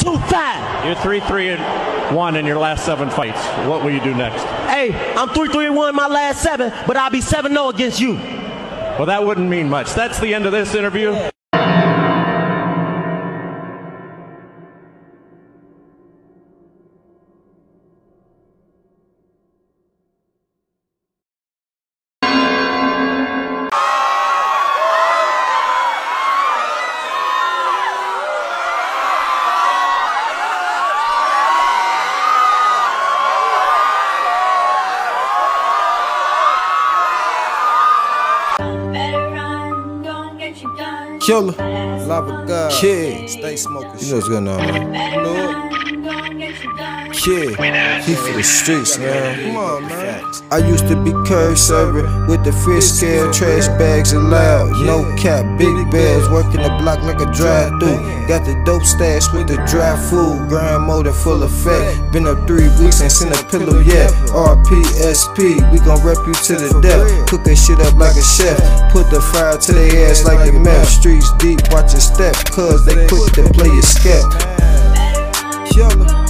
2-5. You're 3-3-1 in your last 7 fights. What will you do next? Hey, I'm 3-3-1 in my last 7, but I'll be 7-0 against you. Well, that wouldn't mean much. That's the end of this interview. Killer, lava god, kid, stay smoking. You know what's going on, man. Lord. Kid, he for the streets, man. Come on, man. I used to be curb serving with the fish scale, trash bags allowed. No cap, big bells, working the block like a drive-through. Got the dope stash with the dry food, grandmother full effect. Been up 3 weeks and seen a pillow yet. RPSP, we gon' rep you to the death. Cook that shit up like a chef. Put the fire to their ass like a meth. Streets deep, watch your step, cause they quick to play your skep. Killer.